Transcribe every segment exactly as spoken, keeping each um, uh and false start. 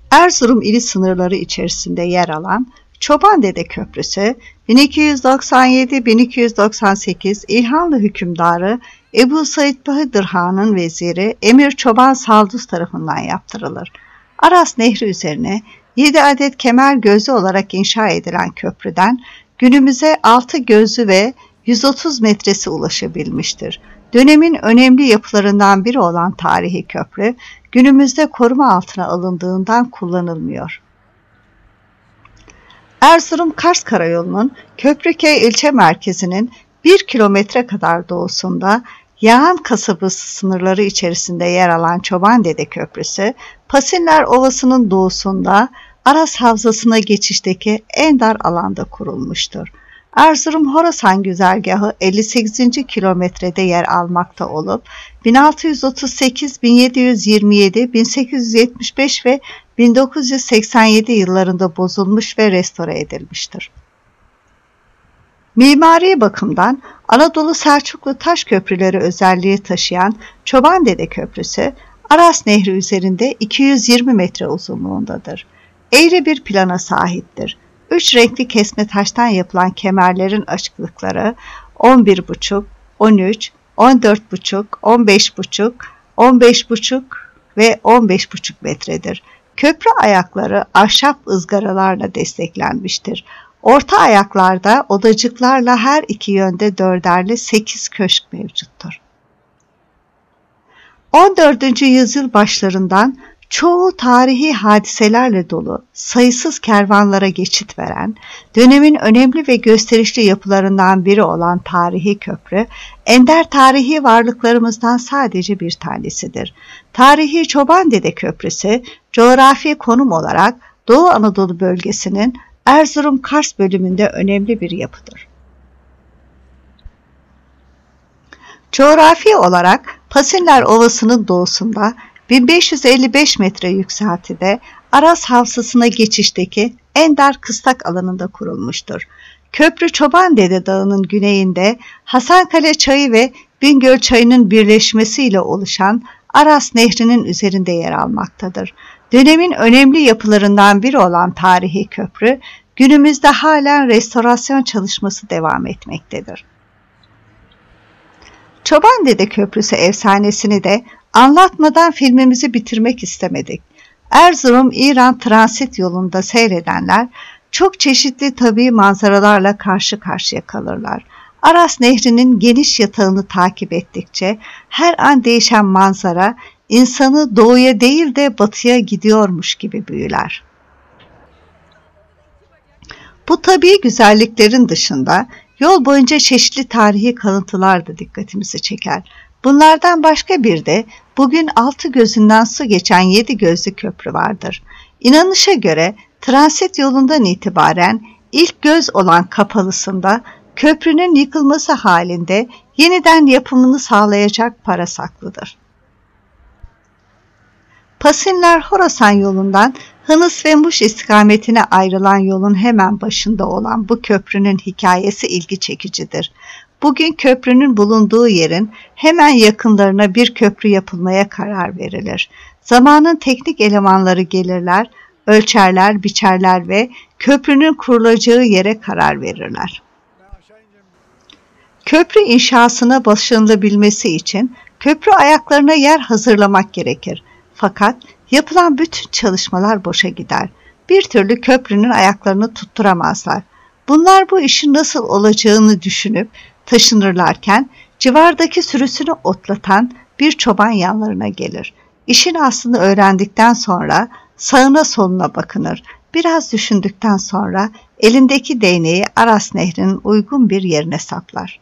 Erzurum ili sınırları içerisinde yer alan Çobandede Köprüsü, bin iki yüz doksan yedi bin iki yüz doksan sekiz İlhanlı hükümdarı Ebu Said Bahadır Han'ın veziri Emir Çoban Saldus tarafından yaptırılır. Aras Nehri üzerine yedi adet kemer gözü olarak inşa edilen köprüden günümüze altı gözü ve yüz otuz metresi ulaşabilmiştir. Dönemin önemli yapılarından biri olan tarihi köprü, günümüzde koruma altına alındığından kullanılmıyor. Erzurum-Kars Karayolu'nun Köprüköy ilçe merkezinin bir kilometre kadar doğusunda Yağan kasabası sınırları içerisinde yer alan Çobandede Köprüsü, Pasinler Ovası'nın doğusunda Aras Havzası'na geçişteki en dar alanda kurulmuştur. Erzurum-Horasan güzergahı elli sekizinci kilometrede yer almakta olup bin altı yüz otuz sekiz, bin yedi yüz yirmi yedi, bin sekiz yüz yetmiş beş ve bin dokuz yüz seksen yedi yıllarında bozulmuş ve restore edilmiştir. Mimari bakımdan Anadolu Selçuklu taş köprüleri özelliği taşıyan Çobandede Köprüsü, Aras Nehri üzerinde iki yüz yirmi metre uzunluğundadır. Eğri bir plana sahiptir. Üç renkli kesme taştan yapılan kemerlerin açıklıkları on bir buçuk, on üç, on dört buçuk, on beş buçuk, on beş buçuk ve on beş buçuk metredir. Köprü ayakları ahşap ızgaralarla desteklenmiştir. Orta ayaklarda odacıklarla her iki yönde dörderli sekiz köşk mevcuttur. on dördüncü yüzyıl başlarından çoğu tarihi hadiselerle dolu sayısız kervanlara geçit veren, dönemin önemli ve gösterişli yapılarından biri olan tarihi köprü, ender tarihi varlıklarımızdan sadece bir tanesidir. Tarihi Çobandede Köprüsü, coğrafi konum olarak Doğu Anadolu bölgesinin Erzurum-Kars bölümünde önemli bir yapıdır. Coğrafi olarak Pasinler Ovası'nın doğusunda bin beş yüz elli beş metre yükseltide Aras Havzası'na geçişteki en dar kıstak alanında kurulmuştur. Köprü Çobandede Dağı'nın güneyinde Hasankale Çayı ve Bingöl Çayı'nın birleşmesiyle oluşan Aras Nehri'nin üzerinde yer almaktadır. Dönemin önemli yapılarından biri olan tarihi köprü, günümüzde halen restorasyon çalışması devam etmektedir. Çobandede Köprüsü efsanesini de anlatmadan filmimizi bitirmek istemedik. Erzurum-İran transit yolunda seyredenler çok çeşitli tabii manzaralarla karşı karşıya kalırlar. Aras Nehri'nin geniş yatağını takip ettikçe her an değişen manzara insanı doğuya değil de batıya gidiyormuş gibi büyüler. Bu tabii güzelliklerin dışında yol boyunca çeşitli tarihi kalıntılar da dikkatimizi çeker. Bunlardan başka bir de bugün altı gözünden su geçen yedi gözlü köprü vardır. İnanışa göre transit yolundan itibaren ilk göz olan kapalısında köprünün yıkılması halinde yeniden yapımını sağlayacak para saklıdır. Pasinler-Horasan yolundan Hınıs ve Muş istikametine ayrılan yolun hemen başında olan bu köprünün hikayesi ilgi çekicidir. Bugün köprünün bulunduğu yerin hemen yakınlarına bir köprü yapılmaya karar verilir. Zamanın teknik elemanları gelirler, ölçerler, biçerler ve köprünün kurulacağı yere karar verirler. Köprü inşasına başlanılabilmesi için köprü ayaklarına yer hazırlamak gerekir. Fakat yapılan bütün çalışmalar boşa gider. Bir türlü köprünün ayaklarını tutturamazlar. Bunlar bu işin nasıl olacağını düşünüp taşınırlarken civardaki sürüsünü otlatan bir çoban yanlarına gelir. İşin aslını öğrendikten sonra sağına soluna bakınır. Biraz düşündükten sonra elindeki değneği Aras Nehri'nin uygun bir yerine saplar.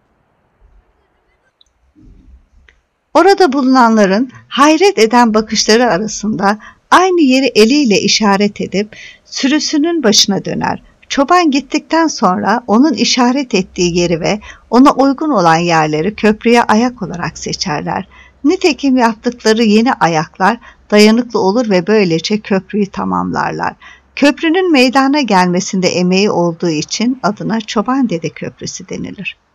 Orada bulunanların hayret eden bakışları arasında aynı yeri eliyle işaret edip sürüsünün başına döner. Çoban gittikten sonra onun işaret ettiği yeri ve ona uygun olan yerleri köprüye ayak olarak seçerler. Nitekim yaptıkları yeni ayaklar dayanıklı olur ve böylece köprüyü tamamlarlar. Köprünün meydana gelmesinde emeği olduğu için adına Çobandede Köprüsü denilir.